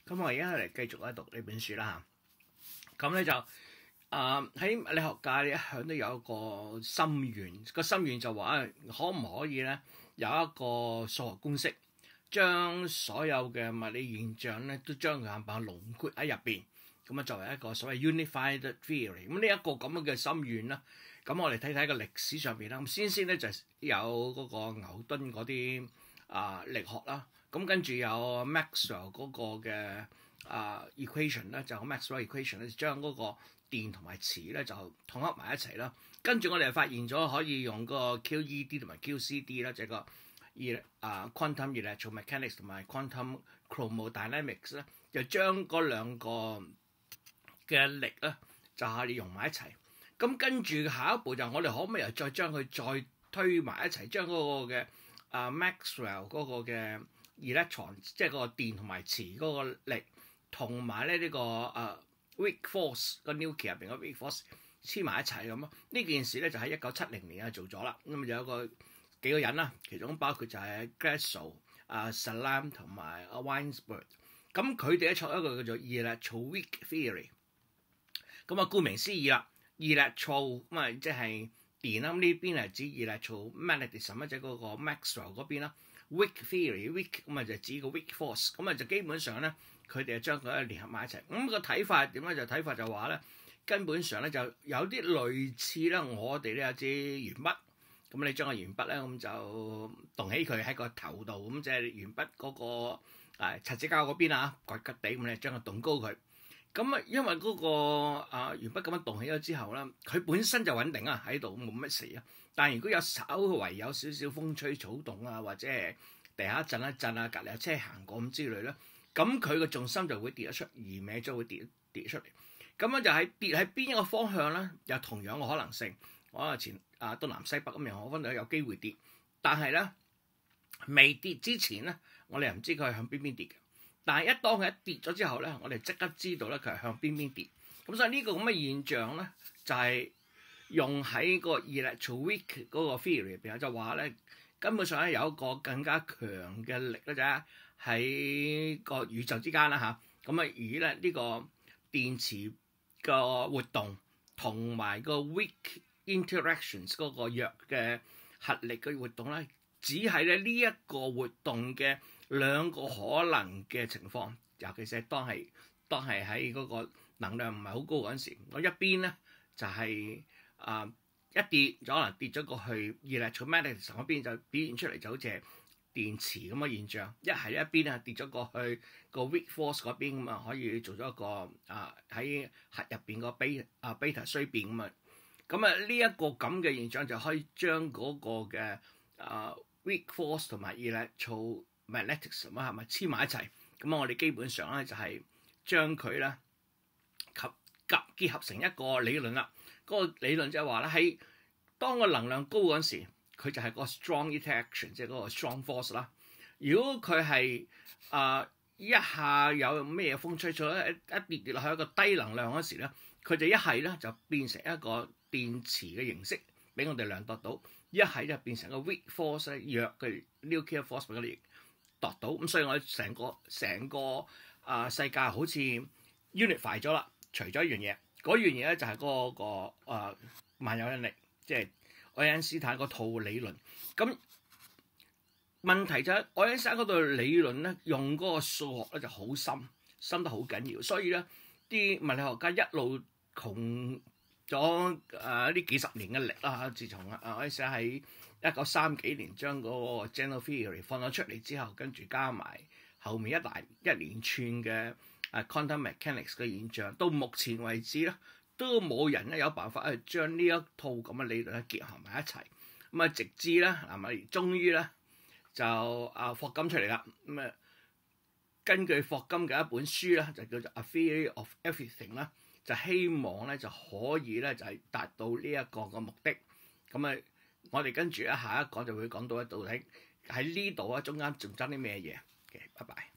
咁我而家嚟繼續咧讀呢本書啦嚇。咁咧就喺物理學界一向都有一個心願，個心願就話可唔可以咧有一個數學公式，將所有嘅物理現象咧都將佢冚唪唥籠括喺入邊，咁啊作為一個所謂 unified theory。咁呢一個咁樣嘅心願啦，咁我哋睇睇個歷史上邊啦。咁先咧就有嗰個牛頓嗰啲力學啦，咁跟住有 Maxwell 嗰個嘅equation 咧，就 Maxwell equation 咧，將嗰個電同埋磁咧就統合埋一齊啦。跟住我哋就發現咗可以用個 QED 同埋 QCD 啦，即係個quantum electromechanics 同埋 quantum chromodynamics 咧，就將嗰兩個嘅力咧就係用埋一齊。咁跟住下一步就我哋可唔可以又再將佢再推埋一齊，將嗰個嘅Maxwell 嗰個嘅 electron， 即係嗰個電同埋磁嗰個力，同埋咧呢個weak force 個 nuclear 入邊個 weak force 黐埋一齊咁咯。呢件事咧就喺1970年做咗啦。咁有幾個人啦，其中包括就係 Glasgow、Salam 同埋Weinsberg。咁佢哋咧創一個叫做 electroweak theory。咁顧名思義啦 ，electro 咁啊即係電啦。咁呢邊係指 electromagnetism，即係嗰個 Maxwell 嗰邊啦。weak theory，weak 咁啊就指個 weak force。咁啊就基本上咧，佢哋就將佢聯合埋一齊。咁個睇法點咧？就睇法就話咧，根本上咧就有啲類似啦。我哋咧有支鉛筆，咁你將個鉛筆咧咁就動起佢喺個頭度，咁即係鉛筆嗰個擦紙膠嗰邊啊，掘掘地咁你將佢動高佢。咁因為嗰個鉛筆咁樣動起咗之後咧，佢本身就穩定啊喺度冇乜事啊。但係如果有稍為有少少風吹草動啊，或者係地下震一震啊，隔離有車行過咁之類咧，咁佢個重心就會跌咗出，而歪咗會跌出嚟。咁樣就係跌喺邊一個方向咧，有同樣嘅可能性。可能東南西北咁樣，我分到有機會跌，但係咧未跌之前咧，我哋又唔知佢係向邊跌嘅。但係當佢一跌咗之後咧，我哋即刻知道咧佢係向邊跌。咁所以呢個咁嘅現象咧，就係用喺個 electroweak 嗰個 theory 入邊，就話咧根本上咧有一個更加強嘅力咧，就喺個宇宙之間啦嚇。咁而咧呢個電磁個活動同埋個 weak interactions 嗰個弱嘅核力嘅活動咧，只係咧呢一個活動嘅兩個可能嘅情況，尤其是當係喺嗰個能量唔係好高嗰陣時，我一邊咧就係一跌咗，可能跌咗過去 electromagnetism 嗰邊就表現出嚟就好似係電磁咁嘅現象。一係一邊跌咗過去個 weak force 嗰邊咁啊，可以做咗一個喺核入邊個beta 衰變咁啊。咁啊呢一個咁嘅現象就可以將嗰個嘅weak force 同埋 electromagnetism 係咪黐埋一齊？咁我哋基本上咧就係將佢咧結合成一個理論啦。嗰個理論就係話咧，喺當個能量高嗰陣時，佢就係個 strong interaction， 即係嗰個 strong force 啦。如果佢係一下有咩風吹咗一跌落去一個低能量嗰時咧，佢就一係咧就變成一個電磁嘅形式俾我哋量度到，一係就變成個 weak force 弱嘅 nuclear force 俾我哋度到。咁所以我哋成個世界好似 unify 咗啦，除咗一樣嘢。嗰樣嘢咧就係嗰個萬有引力，即係愛因斯坦嗰套理論。咁問題就係愛因斯坦嗰套理論咧，用嗰個數學咧就好深得好緊要，所以咧啲物理學家一路窮咗呢幾十年嘅力啦。自從愛因斯坦喺1930幾年將嗰個 general theory 放咗出嚟之後，跟住加埋後面一連串嘅quantum mechanics 嘅現象，到目前為止咧，都冇人咧有辦法去將呢一套咁嘅理論咧結合埋一齊。咁直至咧終於咧就霍金出嚟啦。咁根據霍金嘅一本書咧，就叫做 A Theory of Everything 啦，就希望咧就可以咧就係達到呢一個嘅目的。咁我哋跟住下一講就會講到到底喺呢度中間仲爭啲咩嘢嘅。拜拜。